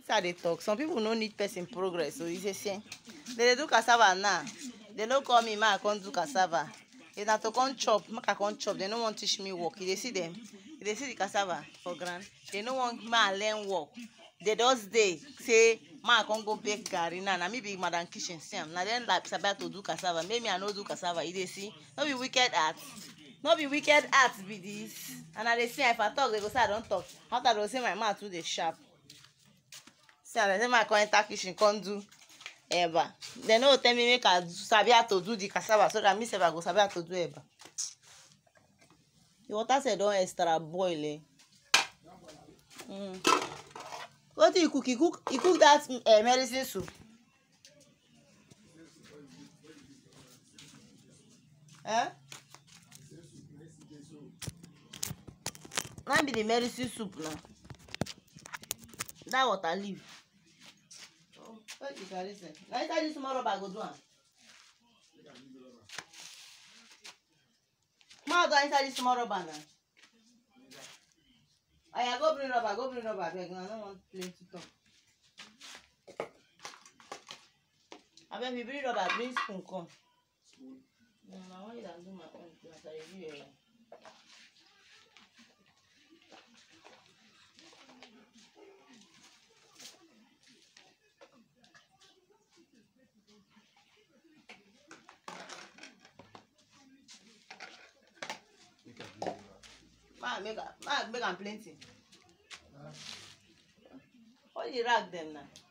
how they talk. Some people no need person progress, so you say they do cassava now. They don't call me, ma I can't do cassava. If not to come chop, ma I can't chop. They don't want to teach me work. They see them, they see the cassava for grand. They don't want ma learn work. They just say ma I can't go bake garri now. Now me be madam kitchen Sam. Now then like Sabi to do cassava. Maybe I no do cassava. They see, no be wicked art. No be wicked art be this. And I they say if I talk, they go say I don't talk. After they go say my mouth too dey sharp. See, I say my come enter kitchen come do eba. They no tell me make I sabi how to do the cassava so that me sef I go sabi how to do eba. The water say don extra boil eh. What do you cook? You cook that medicine soup. Eh? Might be the medicine soup now. That water leave. Oh, what is that? Listen. Now inside this small rubber go do am. Ma go inside this small rubber now. Aya go bring rubber abeg. I don't want plenty talk. Abeg me bring rubber, bring spoon come. Spoon? No, I want you to do my own as I review here. Make am plenty. All the rag them now.